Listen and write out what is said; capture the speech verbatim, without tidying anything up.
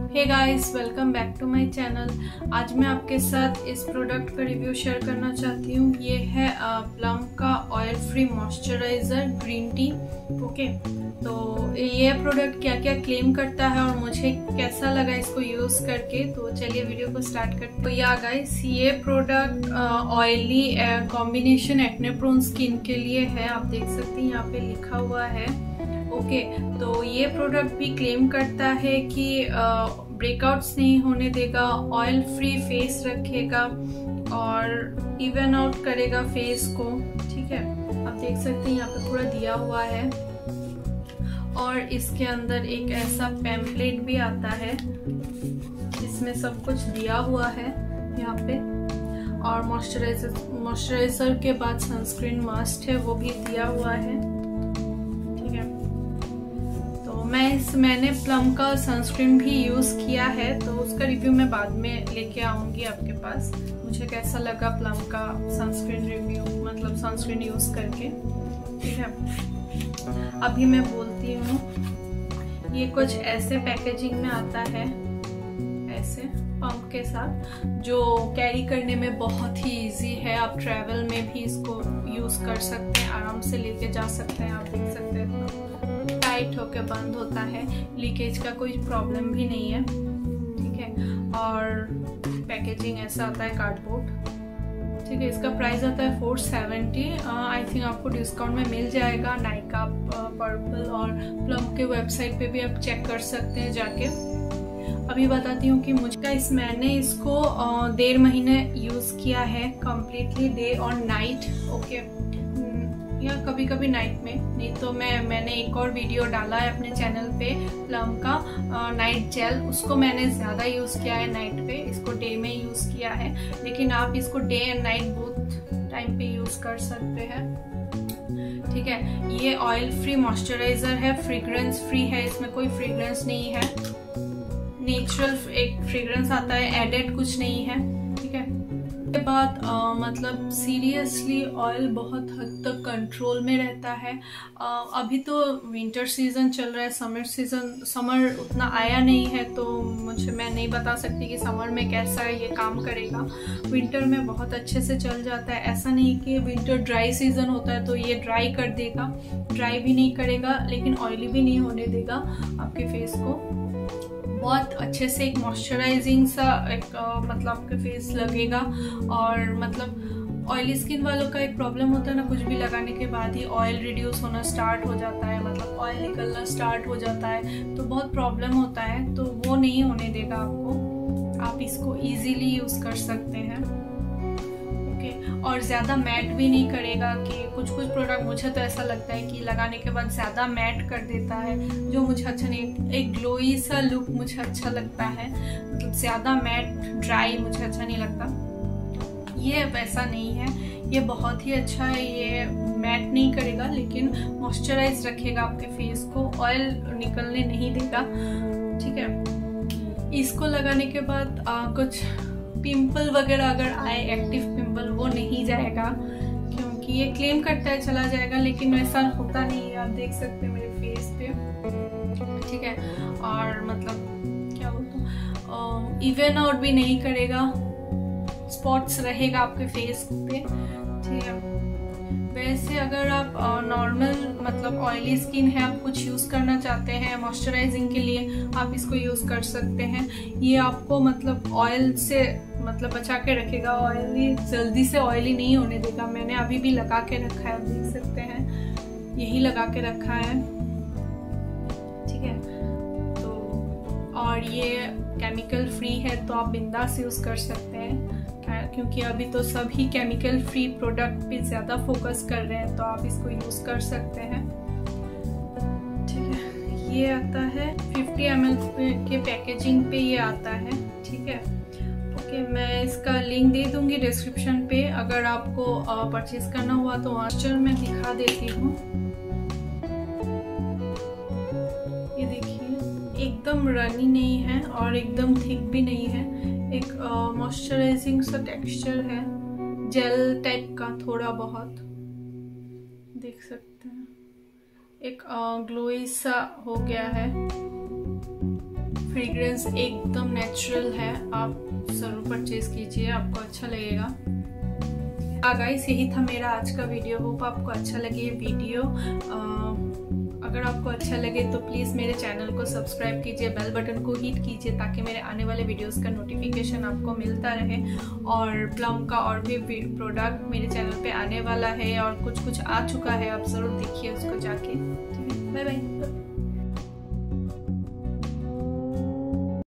Hey guys, welcome back to my channel. आज मैं आपके साथ इस प्रोडक्ट का रिव्यू शेयर करना चाहती हूँ। ये है प्लम का oil free moisturiser green tea. Okay, तो ये प्रोडक्ट क्या क्या क्लेम करता है और मुझे कैसा लगा इसको यूज करके, तो चलिए वीडियो को स्टार्ट करते। तो या गाइस, ये product oily combination acne prone skin के लिए है। आप देख सकते हैं यहाँ पे लिखा हुआ है। ओके okay, तो ये प्रोडक्ट भी क्लेम करता है कि ब्रेकआउट्स नहीं होने देगा, ऑयल फ्री फेस रखेगा और इवन आउट करेगा फेस को। ठीक है, आप देख सकते हैं यहाँ पे पूरा दिया हुआ है और इसके अंदर एक ऐसा पैम्पलेट भी आता है जिसमें सब कुछ दिया हुआ है यहाँ पे। और मॉइस्चराइजर मॉइस्चराइजर के बाद सनस्क्रीन मस्ट है, वो भी दिया हुआ है। मैं इस मैंने प्लम का सनस्क्रीन भी यूज़ किया है, तो उसका रिव्यू मैं बाद में लेके आऊँगी आपके पास। मुझे कैसा लगा प्लम का सनस्क्रीन रिव्यू, मतलब सनस्क्रीन यूज़ करके। ठीक है, अभी मैं बोलती हूँ। ये कुछ ऐसे पैकेजिंग में आता है, ऐसे पंप के साथ, जो कैरी करने में बहुत ही इजी है। आप ट्रैवल में भी इसको यूज़ कर सकते हैं, आराम से लेके जा सकते हैं। आप देख सकते हैं टाइट होकर बंद होता है, लीकेज का कोई प्रॉब्लम भी नहीं है। ठीक है, और पैकेजिंग ऐसा आता है कार्डबोर्ड। ठीक है, इसका प्राइस आता है फोर सेवेंटी। आई थिंक आपको डिस्काउंट में मिल जाएगा। नाइका, पर्पल और प्लम के वेबसाइट पे भी आप चेक कर सकते हैं जाके। अभी बताती हूँ कि मुझका इस मैंने इसको डेढ़ महीने यूज़ किया है कंप्लीटली, डे और नाइट। ओके, या कभी कभी नाइट में, नहीं तो मैं मैंने एक और वीडियो डाला है अपने चैनल पे प्लम का नाइट जेल, उसको मैंने ज़्यादा यूज़ किया है नाइट पे, इसको डे में यूज़ किया है। लेकिन आप इसको day and night both time पे यूज़ कर सकते हैं। ठीक है, ये ऑयल फ्री मॉइस्चराइजर है, फ्रेग्रेंस फ्री है, इसमें कोई फ्रेग्रेंस नहीं है। नेचुरल एक फ्रेग्रेंस आता है, एडेड कुछ नहीं है। ठीक है, के बाद आ, मतलब सीरियसली ऑयल बहुत हद तक कंट्रोल में रहता है। आ, अभी तो विंटर सीजन चल रहा है, समर सीजन समर उतना आया नहीं है, तो मुझे मैं नहीं बता सकती कि समर में कैसा ये काम करेगा। विंटर में बहुत अच्छे से चल जाता है। ऐसा नहीं कि विंटर ड्राई सीजन होता है तो ये ड्राई कर देगा, ड्राई भी नहीं करेगा लेकिन ऑयली भी नहीं होने देगा आपके फेस को। बहुत अच्छे से एक मॉइस्चराइजिंग सा एक आ, मतलब आपके फेस लगेगा। और मतलब ऑयली स्किन वालों का एक प्रॉब्लम होता है ना, कुछ भी लगाने के बाद ही ऑयल रिड्यूस होना स्टार्ट हो जाता है, मतलब ऑयल निकलना स्टार्ट हो जाता है, तो बहुत प्रॉब्लम होता है। तो वो नहीं होने देगा आपको, आप इसको इजीली यूज़ कर सकते हैं। और ज़्यादा मैट भी नहीं करेगा। कि कुछ कुछ प्रोडक्ट मुझे तो ऐसा लगता है कि लगाने के बाद ज़्यादा मैट कर देता है, जो मुझे अच्छा नहीं। एक ग्लोई सा लुक मुझे अच्छा लगता है, मतलब ज़्यादा मैट ड्राई मुझे अच्छा नहीं लगता। ये वैसा नहीं है, ये बहुत ही अच्छा है। ये मैट नहीं करेगा लेकिन मॉइस्चराइज रखेगा आपके फेस को, ऑयल निकलने नहीं देगा। ठीक है, इसको लगाने के बाद आ, कुछ पिंपल वगैरह अगर आए, एक्टिव पिंपल, वो नहीं जाएगा, क्योंकि ये क्लेम करता है चला जाएगा, लेकिन वैसा होता नहीं है। आप देख सकते हैं मेरे फेस पे। ठीक है, और मतलब क्या बोलते हैं, इवन आउट भी नहीं करेगा, स्पॉट्स रहेगा आपके फेस पे। ठीक है, वैसे अगर आप नॉर्मल मतलब ऑयली स्किन है, आप कुछ यूज़ करना चाहते हैं मॉइस्चराइजिंग के लिए, आप इसको यूज़ कर सकते हैं। ये आपको मतलब ऑयल से मतलब बचा के रखेगा, ऑयली जल्दी से ऑयली नहीं होने देगा। मैंने अभी भी लगा के रखा है, आप देख सकते हैं, यही लगा के रखा है। ठीक है, तो और ये केमिकल फ्री है, तो आप बिंदास यूज़ कर सकते हैं, क्योंकि अभी तो सभी केमिकल फ्री प्रोडक्ट पे ज़्यादा फोकस कर रहे हैं, तो आप इसको यूज़ कर सकते हैं। ठीक है, ये आता है फिफ्टी एम एल के पैकेजिंग पे ये आता है। ठीक है, ओके, मैं इसका लिंक दे दूंगी डिस्क्रिप्शन पे, अगर आपको परचेज करना हुआ तो आंचल में दिखा देती हूँ। ये देखिए, एकदम रनी नहीं है और एकदम थिक भी नहीं है, एक मॉइस्चराइजिंग सा टेक्सचर है, जेल टाइप का थोड़ा बहुत, देख सकते हैं। एक ग्लोई सा हो गया है फ्रेग्रेंस एकदम नेचुरल है, आप जरूर परचेज कीजिए, आपको अच्छा लगेगा। गाइस यही था मेरा आज का वीडियो। होप आपको अच्छा लगे ये वीडियो। आ, अगर आपको अच्छा लगे तो प्लीज़ मेरे चैनल को सब्सक्राइब कीजिए, बेल बटन को हिट कीजिए ताकि मेरे आने वाले वीडियोस का नोटिफिकेशन आपको मिलता रहे। और प्लम का और भी प्रोडक्ट मेरे चैनल पे आने वाला है और कुछ कुछ आ चुका है, आप ज़रूर देखिए उसको जाके। Bye bye.